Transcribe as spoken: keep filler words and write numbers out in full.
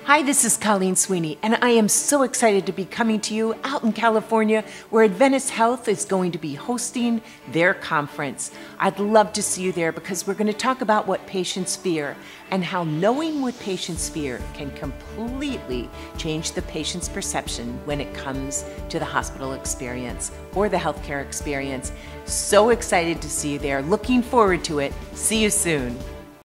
Hi, this is Colleen Sweeney, and I am so excited to be coming to you out in California, where Adventist Health is going to be hosting their conference. I'd love to see you there because we're going to talk about what patients fear and how knowing what patients fear can completely change the patient's perception when it comes to the hospital experience or the healthcare experience. So excited to see you there. Looking forward to it. See you soon.